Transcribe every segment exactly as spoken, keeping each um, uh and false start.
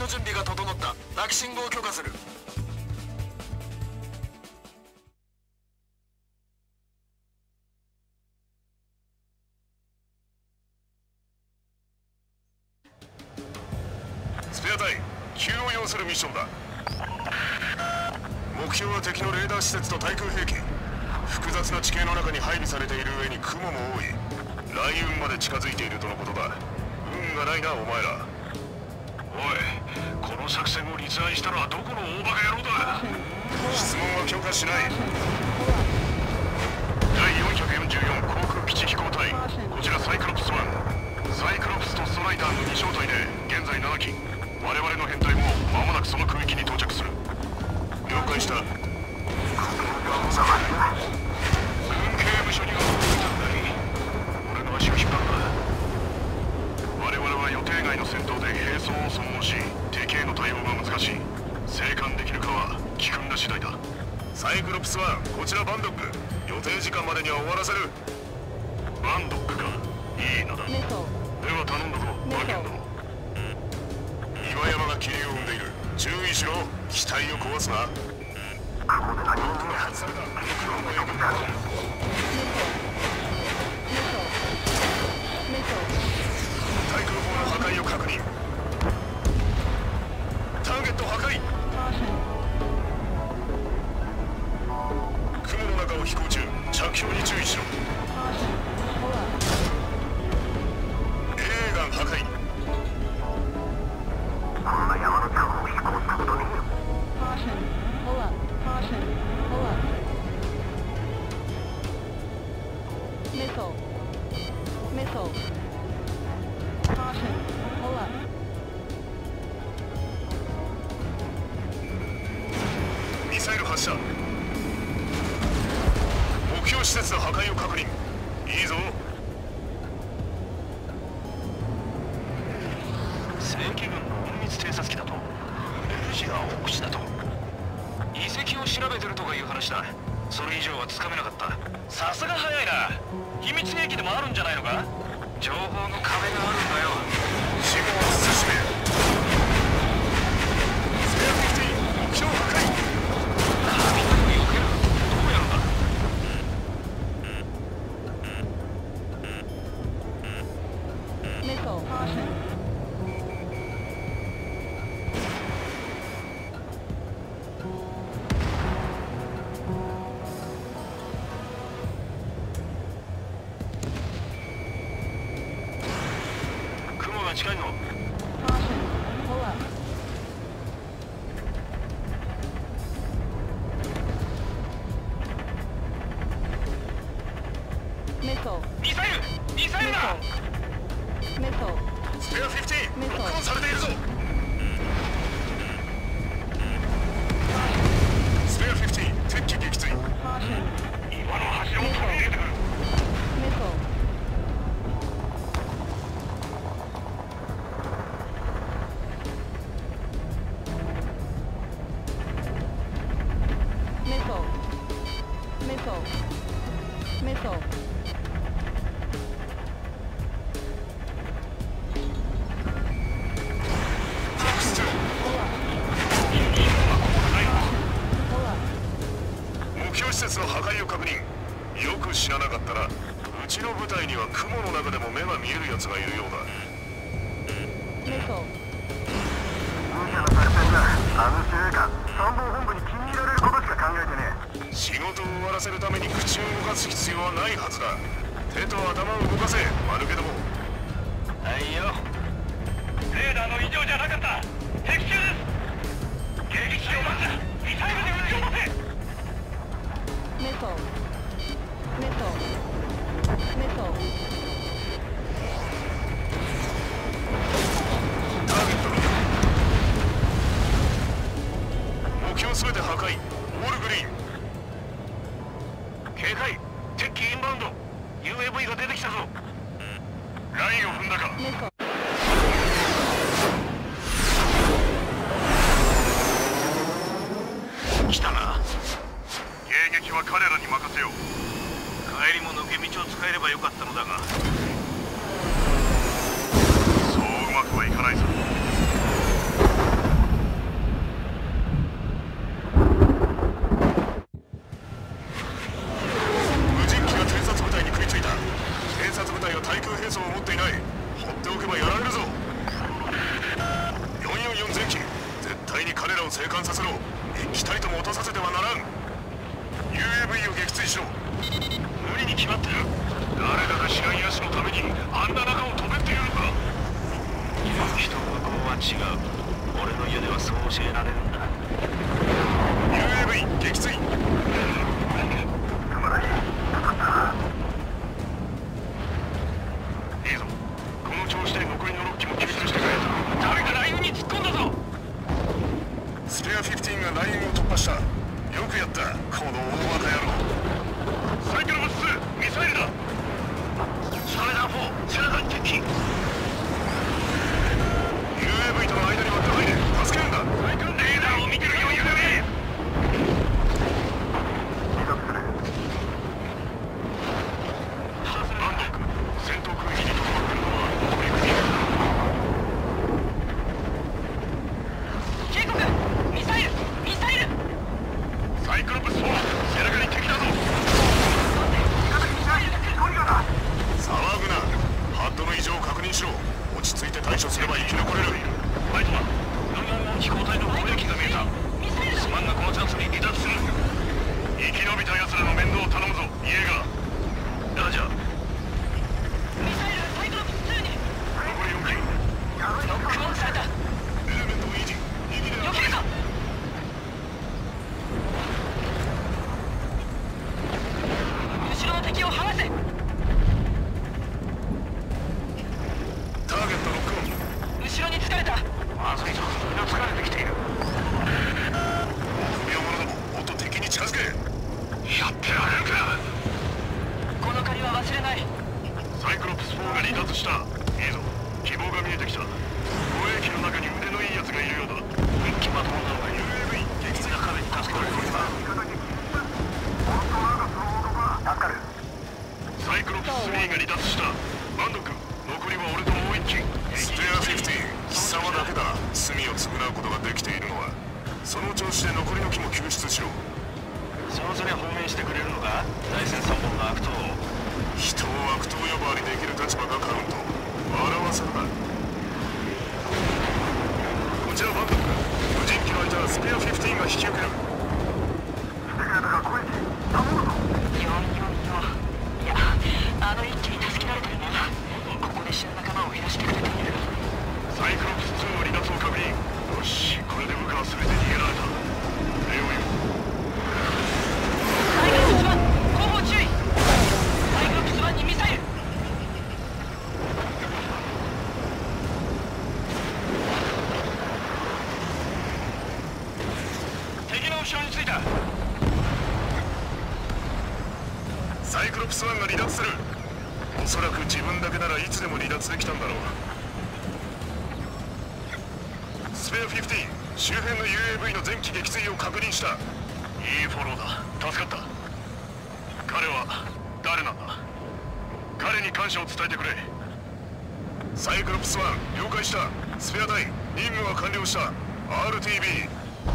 の準備が整った。泣き信号を許可する。 スペア隊、急を要するミッションだ。目標は敵のレーダー施設と対空兵器。複雑な地形の中に配備されている上に雲も多い。雷雲まで近づいているとのことだ。運がないな、お前ら。おい、この作戦を立案したのはどこの大バカ野郎だ。質問は許可しない。だいよんひゃくよんじゅうよん航空基地飛行隊、こちらサイクロプスワン。サイクロプスとストライダーのに小隊で現在なな機。我々の編隊も間もなくその空域に到着する。了解した。軍刑務所には戻りたくない。俺の足を引っ張るな。我々は予定外の戦闘で兵装を損耗し、敵への対応が難しい。生還できるかは機訓ら次第だ。サイクロプスワン、こちらバンドック。予定時間までには終わらせる。バンドックか、いいのだ。では頼んだぞ、バーゲン殿。岩山が霧を生んでいる。注意しろ、機体を壊すな。僕が外された。僕の声が対空砲の破壊を確認。ターゲット破壊。雲の中を飛行中、着氷に注意しろ。エレーガン破壊。こんな山の近くを飛行したことねえよ。ミサイル発射。目標施設の破壊を確認。いいぞ。正規軍の隠密偵察機だと。ルジが北市だと。遺跡を調べてるとかいう話だ。それ以上はつかめなかった。さすが早いな。秘密兵器でもあるんじゃないのか。情報の壁があるんだよ。死後を進め。スペアフィフティーン、目標破壊。雷を避ける。どうやるんだ。雲が近いぞ。ミサイルミサイルだ。スペアフィフティーン、ロックオンされているぞ。スペアフィフティーン、敵機撃墜。今の柱を取り入れてくる。施設の破壊を確認。よく知らなかったな。うちの部隊には雲の中でも目が見えるやつがいるようだ。無茶な作戦だ。あの司令官、参謀本部に気に入られることしか考えてねえ。仕事を終わらせるために口を動かす必要はないはずだ。手と頭を動かせ、マヌケども。はいよ。レーダーの異常じゃなかった。敵中です。迎撃を待つ。ミサイルで撃ち落とせ。Missile. Missile. Missile. ターゲットロック。目標すべて破壊。オールグリーン。警戒。敵機インバウンド。ユーエーブイ が出てきたぞ。ラインを踏んだか。来たな。迎撃は彼らに任せよう。帰りも抜け道を使えればよかったのだが、そううまくはいかないぞ。 ない。放っておけばやられるぞ。よんよんよん前期、絶対に彼らを生還させろ。一機たりとも落とさせてはならん。 ユーエーブイ を撃墜しろ。無理に決まってる。誰だか知らん奴のためにあんな中を飛べっていうのか。 人の向こうは違う。俺の家ではそう教えられるんだ。 ユーエーブイ 撃墜。いいぞ。この調子で残りのろっ機も救出してくれ。誰かラインに突っ込んだぞ。スペアじゅうごがラインを突破した。よくやった、この大バカ野郎。サイクロプスツー、ミサイルだ。ストライダーフォー、背中に敵。 ユーエーブイ との間に割って入れ。助けるんだ。レーダーを見てる余裕がねえ。バンドック、戦闘区域にとどまってるのは残りくにんだ。 警告！ミサイル！ミサイル！ サイクロプスフォー、背中に敵だぞ。騒ぐな。ハッドの異常を確認しろ。落ち着いて対処すれば生き残れる。バイトマン、よんよんよん飛行隊の攻撃が見えた。すまんがこのチャンスに離脱する。生き延びた奴らの面倒を頼むぞ、イエーガー。ラジャー。 ミサイルサイクロプスツーに残りよん機。 ノックオンされた。 エレメント維持。右で避けるぞ。後ろの敵を剥がせ。 ターゲットロックオン。 後ろに疲れた。 まずいぞ、みんな疲れてきている。不病者ども、もっと敵に近づけ。やってられるか。 この借りは忘れない。 サイクロプスフォーが離脱した。いいぞ、希望が見えてきた。護衛機の中に腕のいい奴がいるようだ。一気まともなのが ユーエーブイ 撃墜な壁に助けられる。サイクロプススリーが離脱した。バンド君、残りは俺ともう一機。スペアじゅうご、貴様だけだ。罪を償うことができているのは。その調子で残りの機も救出しろ。 そうすりゃ放免してくれるのか、大戦三本の悪党。 人を悪党呼ばわりできる立場がカウント。笑わせるな。こちらバンド君、無人機の間はスペアじゅうごが引き受ける。 よんよんよん。いや、あの一気に助けられてるな。ここで死ぬ仲間を減らしてくれている。 サイクロプスツーの離脱を確認。よし、これで部下は全て逃げられた。礼を言う。 サイクロプスワン、後方注意。サイクロプスワンにミサイル。 敵の後ろについた。サイクロプスワンが離脱する。おそらく自分だけならいつでも離脱できたんだろう。スペアじゅうご、周辺の ユーエーブイ の全機撃墜を確認した。いいフォローだ。助かった。彼は誰なんだ。彼に感謝を伝えてくれ。サイクロプスワン、了解した。スペア隊、任務は完了した。 アールティービー。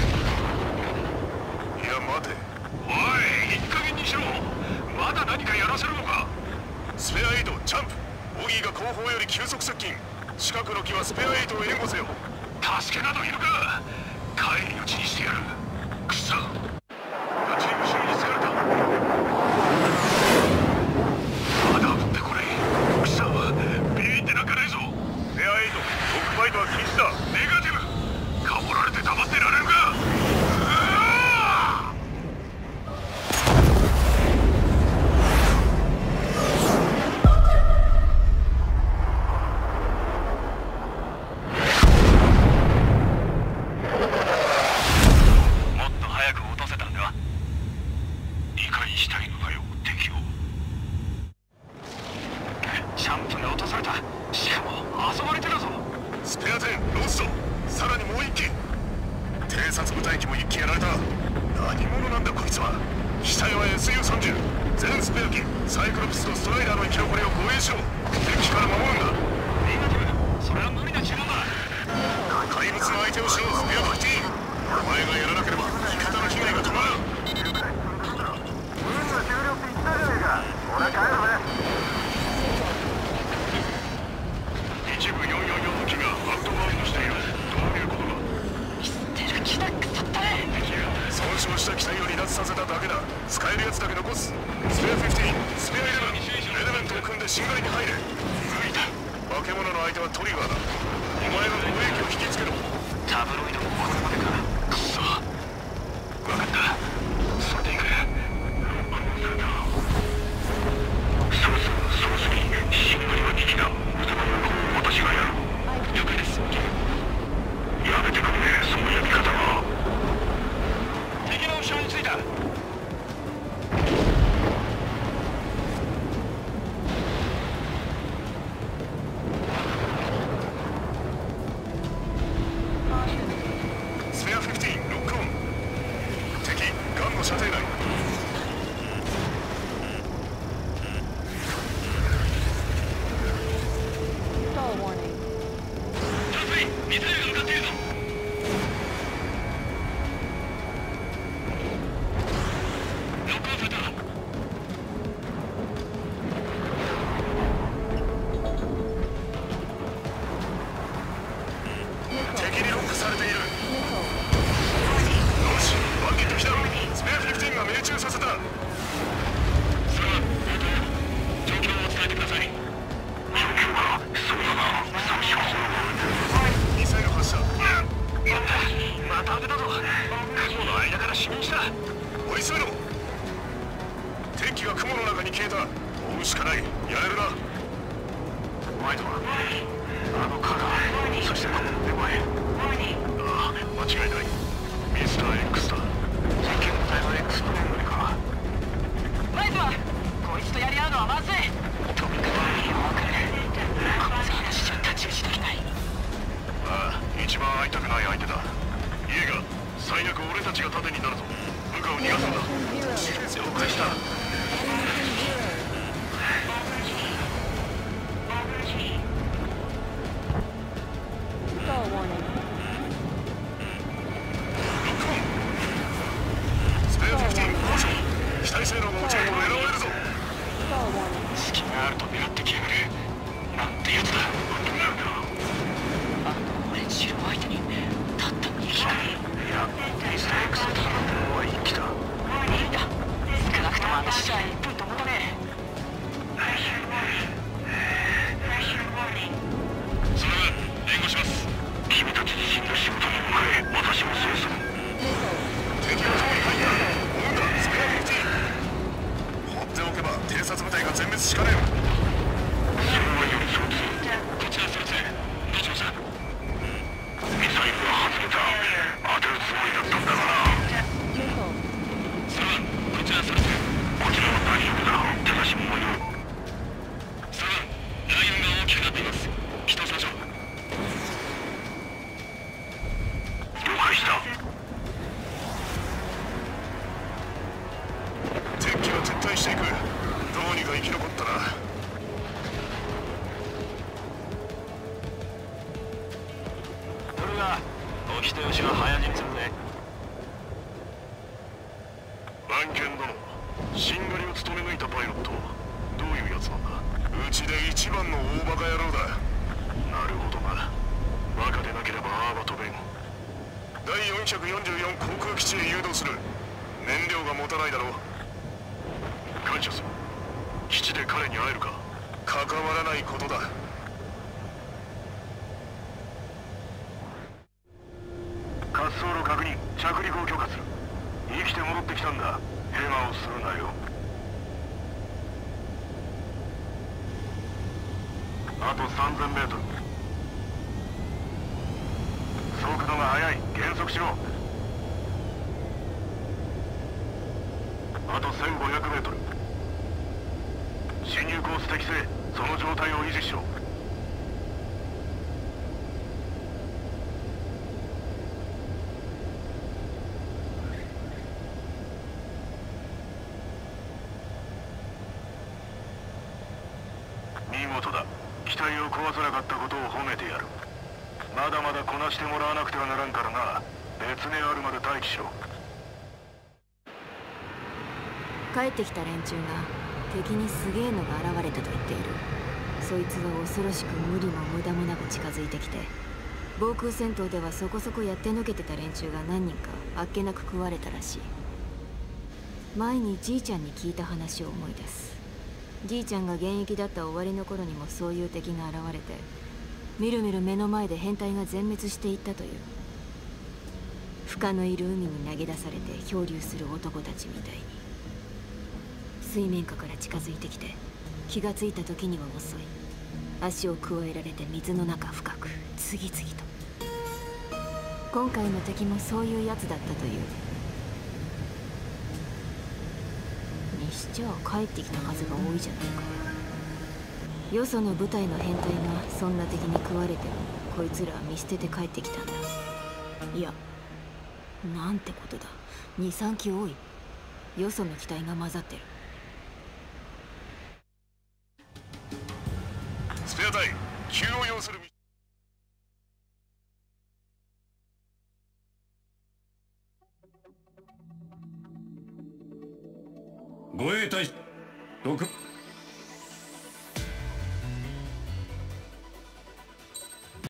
いや待て。おい、いい加減にしろ。まだ何かやらせるのか。スペアエイト、ジャンプ。オギーが後方より急速接近。近くの機はスペアエイトを援護せよ。助けなどいるか。帰り討ちにしてやる。くそ。チーム後ろに疲れた。まだ撃ってこれ。くそ。ビビってなんかないぞ。スペアエイト、トップファイトは禁止だ。ネガティブ。かもられて黙ってられるか。 しんがりに入れ。無理だ。化け物の相手はトリガーだ。お前の護衛機を引きつけろ。 タブロイドもこれまでか。くそ。分かった。それでいく。そうそう、そうすぎ。しんがりは危機だ。その向こうを私がやる。了解です。やめてくれ、そのやり方は。敵の後ろについた。 スペアじゅうごロックオン。敵ガンの射程内。 ミサイルが向かっているぞ。ロックオンされた。 敵にロックされている。よし、バンゲット来た。スペアじゅうごが命中させた。 さあ、状況を伝えてください。状況がそうだな。そうしよう。 ミサイル発射。 また当てたぞ。雲の間から死人した。 追い詰めろ。天気が雲の中に消えた。追うしかない。やれるな。 前とはあのカガ、そしてこの手前。 ああ、間違いない。ミスター X だ。 実験体の X プレーン乗りか。 ライズはこいつとやり合うのはまずい。 とにかくいいよ、分かる。こいつ話じゃ太刀打ちできない。 ああ、一番会いたくない相手だ。イエガー、最悪俺たちが盾になるぞ。部下を逃がすんだ。 了解した。 スペアじゅうご交渉。機体性能が落ちると狙われるぞ。 隙があると狙ってきやがる。なんてやつだ。あのオレンジ色相手にたったに機体。いや、ミスター X と戦うのは一機だ。 いいんだ。少なくとも私じゃいっぷんともたねえ。 それは援護します。君たち自身の仕事に向かえ。私もそうする。 敵が塔に入った。追うんだ、スペアじゅうご。放っておけば偵察部隊が全滅しかねえ。 それはよりそうつ。こちらそれぞれどうしました。ミサイルは外れた。当てるつもりだったんだがな。それはこちらそれぞれ。こちらは大丈夫だ。ただしもうよ。それはライオンが大きくなっています。起動しましょう。了解した。 敵機は撤退していく。どうにか生き残ったな。 トルガー、お人よしは早死にするぜ。 番犬殿、しんがりを務め抜いたパイロット、どういうやつなんだ。うちで一番の大バカ野郎だ。なるほどな。バカでなければアーバト弁。だいよんひゃくよんじゅうよん航空基地へ誘導する。燃料が持たないだろう。感謝する。基地で彼に会えるか。関わらないことだ。滑走路確認。着陸を許可する。生きて戻ってきたんだ。ヘマをするなよ。あとさんぜんメートル。速度が速い。減速しろ。あとせんごひゃくメートル。進入コース適正。その状態を維持しろ。見事だ。機体を壊さなかったことを褒めてやる。まだまだこなしてもらわなくてはならんからな。別名あるまで待機しろ。 帰ってきた連中が敵にすげえのが現れたと言っている。そいつは恐ろしく無理も無駄もなく近づいてきて、防空戦闘ではそこそこやってのけてた連中が何人かあっけなく食われたらしい。前にじいちゃんに聞いた話を思い出す。 じいちゃんが現役だった終わりの頃にもそういう敵が現れて、みるみる目の前で変態が全滅していったという。深のいる海に投げ出されて漂流する男たちみたいに。水面下から近づいてきて、気がついた時には遅い。足を加えられて水の中深く次々と。今回の敵もそういうやつだったという。にしちゃ帰ってきた数が多いじゃないか。よその部隊の変態がそんな敵に食われてもこいつらは見捨てて帰ってきたんだ。いや、なんてことだ。にさんき多い。よその機体が混ざってる。 スペア隊、急を要する。 護衛隊、毒